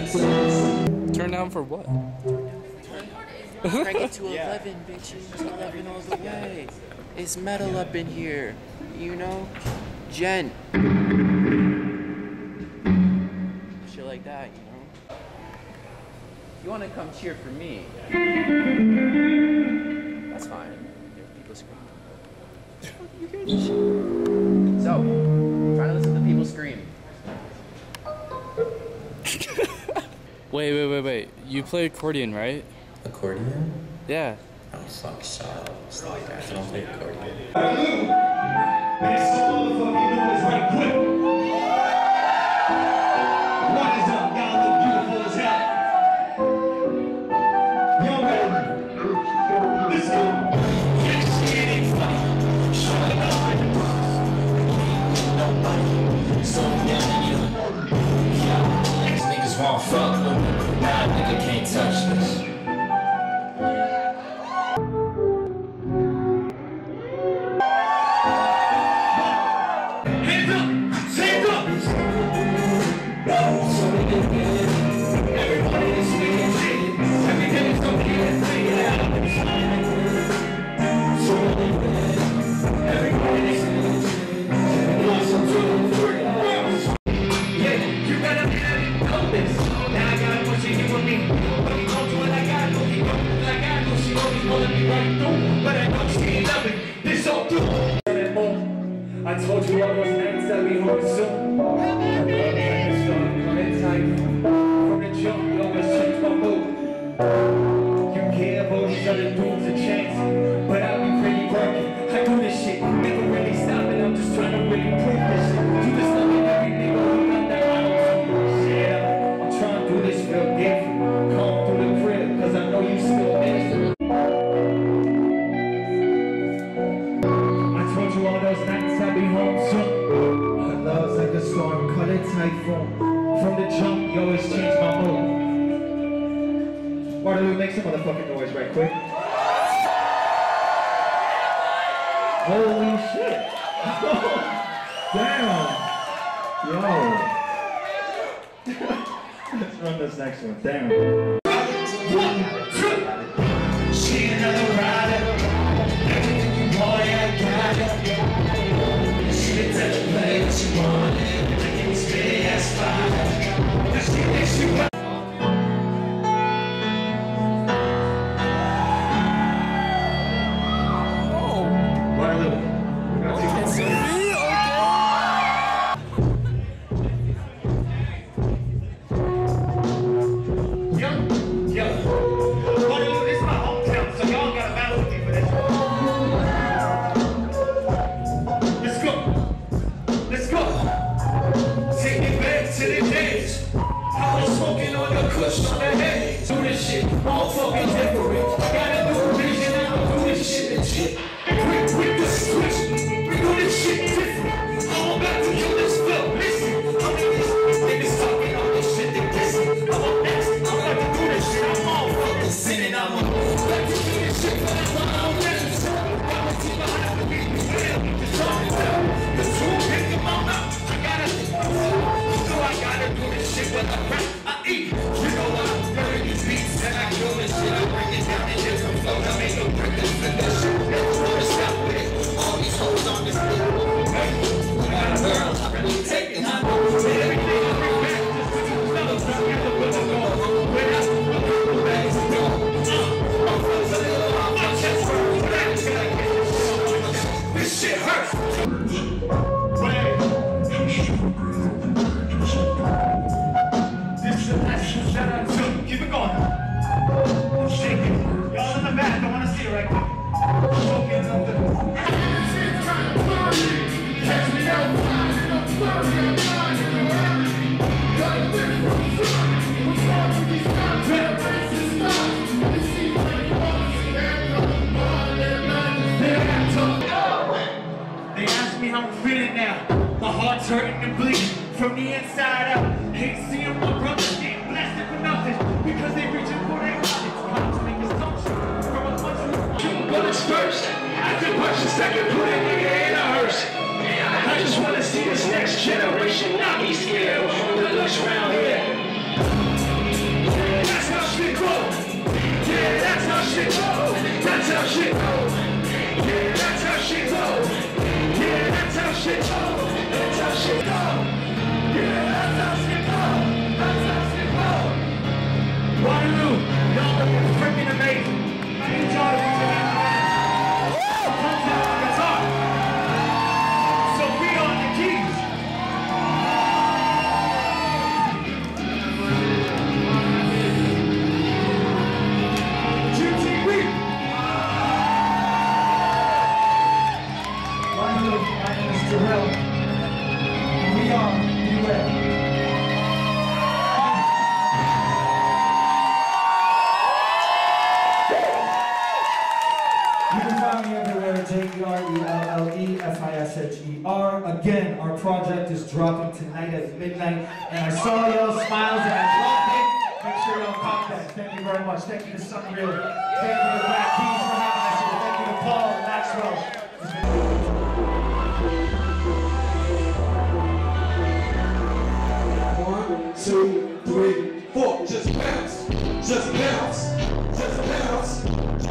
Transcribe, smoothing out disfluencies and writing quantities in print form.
Turn down for what? Crank it to 11, bitches. 11 all the way. It's metal up in here, you know? Jen. Shit like that, you know? You wanna come cheer for me? That's fine. People scream. You hear this shit? So, try to listen to people scream. Wait. You play accordion, right? Accordion? Yeah. Oh, fuck, shut up. Stop that. I don't play accordion. What is up? Y'all look beautiful as hell. Yo, baby. Let's go. These niggas won't fuck with me. Nah, nigga can't touch this. Hands up! Hands up! Everybody is singing shit. Every day is gonna get it out. Everybody is singing shit. 1, 2, 3. Yeah, you better know this. Now I gotta push it with me. But you gon' do it like I do. He gon' do it like I do. She always wanna be right through. But I know she ain't loving this so through. I told you all those nights that we home soon. I love like a storm coming tight. From the jump, you always change my mood. You give all these other dudes a chance, but I'll be pretty working. I do this shit, never really stopping. I'm just trying to really prove this shit. You just loving every nigga who got that auto-tune. Yeah, I'm trying to do this real different. Come through the crib, cause I know you still miss it. I told you all those nights I'll be home soon. Her love's like a storm, colored typhoon. From the jump, you always change my mood. Waterloo, make some motherfucking noise right quick. Holy shit! Damn! Yo! Let's run this next one. Damn. 1, 2. She another rider. Everything you want, I got it. She can tell the play what she wanted. I can spit ass fire. Now she thinks she want. Waterloo. Yo. Waterloo, this is my hometown, so y'all gotta battle with me for this. Let's go. Let's go. Take it back to the days. I was smoking on the kush on the haze. Do this shit all fucking different. Gotta do a vision, I don't do this shit legit. Quick with the switch. We do this shit different. I'm about to kill this film. Listen, I'm in this. Niggas talking all this shit, they kissing. I'm up next. I'm about to do this shit. I'm all fucking sinning. I'm about to do this shit, but I'm on this. I'm a team behind the beat. Just talk it out. The two pick them all out. I gotta do this shit when I rap, I eat. You know what? I'm burning these beats and I kill this shit. I bring it down in different flow. I make no breakers for this shit. Never wanna stop with it. All these hoes on this little hey, I got a girl, I really take it. I know that everything I bring back just to do another time. Get the will to go. When I do the bags to go. I'm from the little off my chest. Back till I get this shit hurts. This is the lesson that I took. Keep it going. Shake it. Y'all in the back, I want to see it right quick. Smoking up the... Catch me out. They ask me how I'm feeling now. My heart's hurting and bleeding from the inside out. Hate seeing my brothers getting blasted for nothing because they reaching for their wallets. Time to make this country from a country. Shooting bullets first, after punch the second, put a nigga in a hearse. I just wanna see this next generation not be scared of the looks around here. shit go. That's how shit go. Yeah, that's how shit go. Yeah, that's how shit go. That's how shit go. Yeah, that's how shit go. That's how shit go. Waterloo, y'all are freaking amazing. I need y'all to put your hands around. Comes out on guitar. So be on the keys. GTV. My name is Jerelle. We are UA. You can find me everywhere, JERELLEFISHER. Again, our project is dropping tonight at midnight, and I saw y'all smiles and I loved it. Make sure y'all cop that. Thank you very much. Thank you to Sonreal. Thank you to Blaque Keyz for having us here. Thank you to Paul and Maxwell. One, two, three, four. Just bounce, just bounce, just bounce.